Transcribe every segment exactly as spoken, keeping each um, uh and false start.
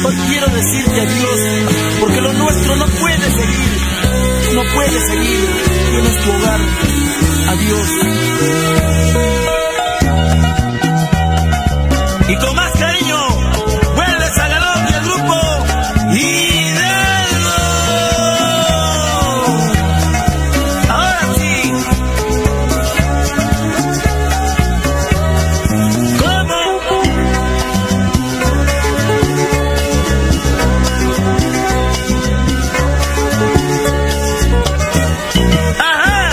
Hoy quiero decirte adiós, porque lo nuestro no puede seguir, no puede seguir. Tienes tu hogar, adiós. Y con más cariño, vuelve Zagalón y el grupo Hidalgo. Ahora sí. ¿Cómo? Ajá.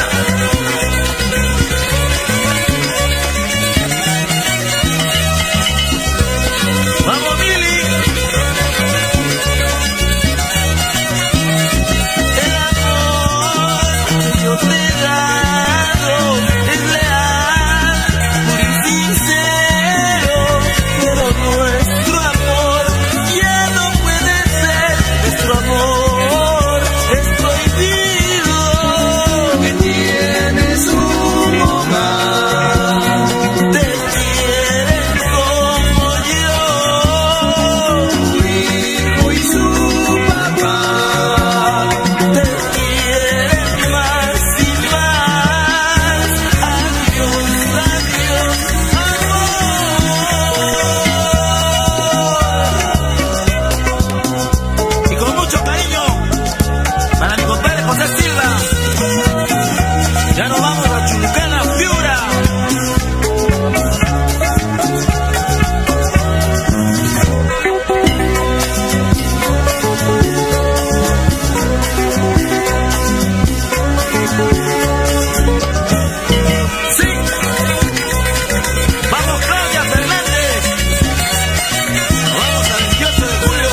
Vamos, Mili. El amor que yo te he dado es leal, puro y sincero, pero nuestro amor ya no puede ser. Nuestro amor es prohibido. Que tienes un hogar, te quieren como yo, tu hijo y su papá, te quieren más y más. Adiós, adiós, amor. Y con mucho cariño para mi compadre José Silva. Ya nos vamos a Chulucana, Piura. Sí. Vamos, Claudia Fernández. Nos vamos al veintiocho de julio.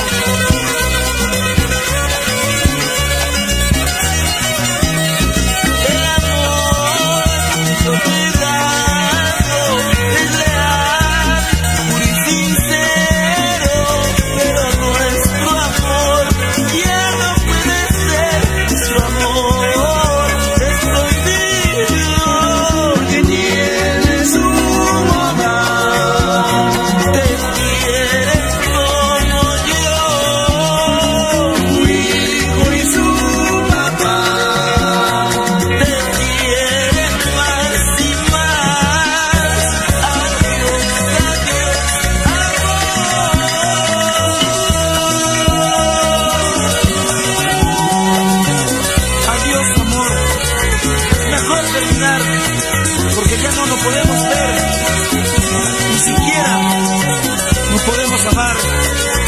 El amor que yo te he dado es leal, puro y sincero, pero nuestro amor ya no puede ser. Nuestro amor es prohibido. Que tienes un hogar, te quieren como yo, tu hijo y su papá, te quieren más y más. Adiós, adiós, amor. Adiós, amor. Mejor terminar, porque ya no nos podemos ver, ni siquiera nos podemos amar.